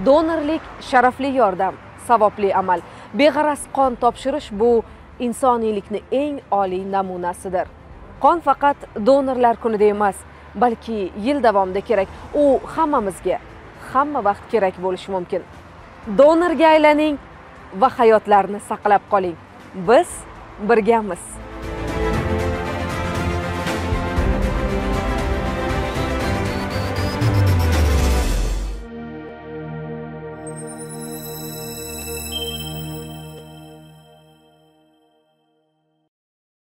Donorlik sharafli yordam, savobli amal. Beg'araz qon topshirish bu insoniylikning eng oliy namunasidir. Qon faqat donorlar kunida emas, balki yil davomida kerak. U hammamizga, hamma vaqt kerak bo'lishi mumkin. Donorga aylaning va hayotlarni saqlab qoling. Biz birgamiz.